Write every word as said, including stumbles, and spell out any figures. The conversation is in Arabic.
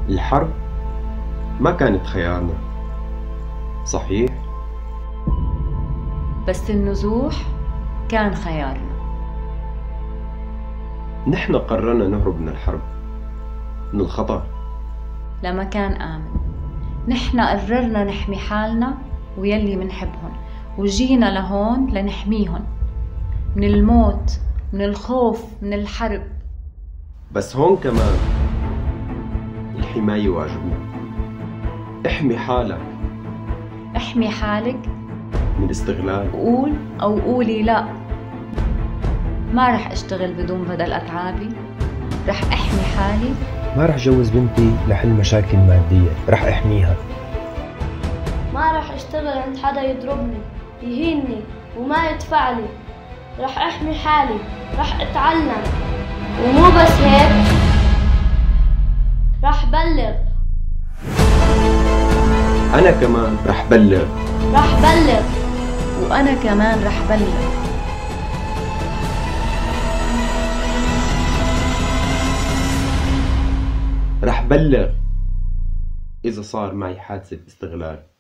الحرب ما كانت خيارنا، صحيح؟ بس النزوح كان خيارنا. نحن قررنا نهرب من الحرب، من الخطر، لمكان آمن. نحن قررنا نحمي حالنا ويلي منحبهم، وجينا لهون لنحميهم من الموت، من الخوف، من الحرب. بس هون كمان الحماية واجبنا. احمي حالك. احمي حالك من الاستغلال. قول أو قولي لا، ما رح اشتغل بدون بدل أتعابي، رح احمي حالي. ما رح جوز بنتي لحل مشاكل مادية، رح احميها. ما رح اشتغل عند حدا يضربني يهيني وما يدفع لي، رح احمي حالي، رح اتعلم. ومو بس هيك، رح بلغ. أنا كمان رح بلغ. رح بلغ. وأنا كمان رح بلغ. رح بلغ إذا صار معي حادثة استغلال.